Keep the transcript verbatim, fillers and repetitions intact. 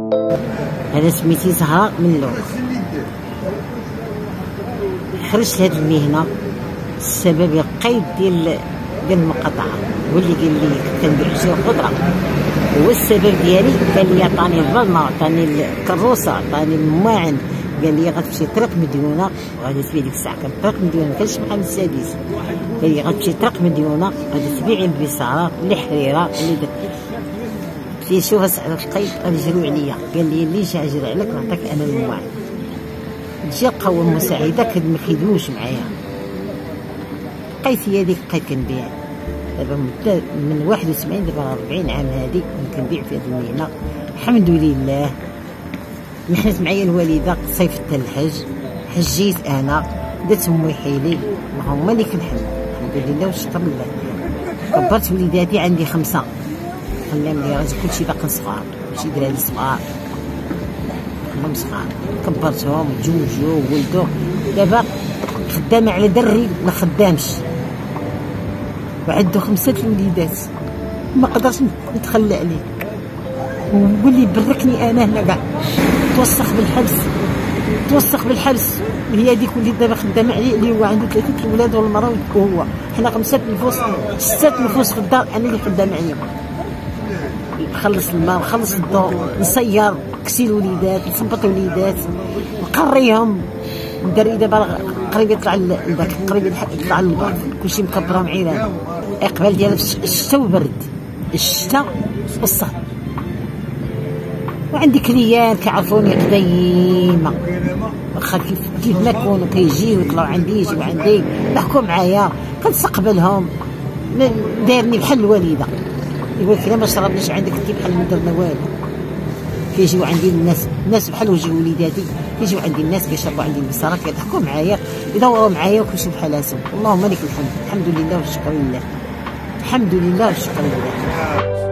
انا سميتي زهراء من لوق. خرجت هاد المهنه السبب القيد ديال ديال المقاطعه، هو اللي قال لي كندير شي خضره، هو السبب ديالي. قال لي عطاني الظلمه، عطاني الكروسه، عطاني المواعن، قال لي غتمشي طريق مديونه، وغادي تبيع ديك الساعه كان طريق مديونه كانش محل السادس، قال لي غتمشي طريق مديونه غادي تبيعي البصاره اللي حريره اللي درت لي. شوف اسعد القيد غادي يجريو عليا، قال لي اللي جا يجري عليك نعطيك انا المواعن. جا لقاو المساعده كد ما كيدوش معايا، بقيت هي ديك بقيت كنبيع دابا من واحد وسبعين دابا أربعين عام هادي كنبيع في هاد المهنه الحمد لله. محنت معايا الوالده صيفط الحج، حجيت انا دات امي حيلي، هما اللي كنحمل الحمد لله والشكر لله. كبرت وليداتي عندي خمسه، خلاهم لي راجل كلشي باقي صغار، كلشي دراري صغار كلهم صغار، كبرتهم تزوجوا وولدوا. دابا خدامه على دري ما خدامش وعندو خمسه الوليدات، ما قدرتش نتخلى عليه ونقول لي بركني انا هنا كاع. توسخ بالحبس توسخ بالحبس هي هذيك وليت دابا خدامه عليه اللي هو عنده ثلاثه الولاد والمراه وهو، حنا خمسه نفوس سته نفوس في الدار، انا اللي خدامه عليهم. نخلص الماء نخلص الضوء نصير كسي الوليدات نصبط الوليدات نقريهم. الدري دابا قريب يطلع لذاك قريب يطلع للبر، كلشي مكبرهم عيران. اقبال ديال الشتا وبرد، الشتا والصهد. وعندي كليان كيعرفوني قديمه، واخا كيف كيف ما كونوا كيجيو يطلعوا عندي يجيو عندي يحكوا معايا كنستقبلهم، دايرني بحال الوالده. يقول لك الا ما شربناش عندك انت بحال ما درنا والو. كيجيو عندي الناس الناس بحال وجه وليداتي، كيجيو عندي الناس كيشربوا عندي البصارات كيضحكوا معايا يدوروا معايا وكلشي بحال راسهم. اللهم لك الحمد، الحمد لله والشكر لله، الحمد لله والشكر لله.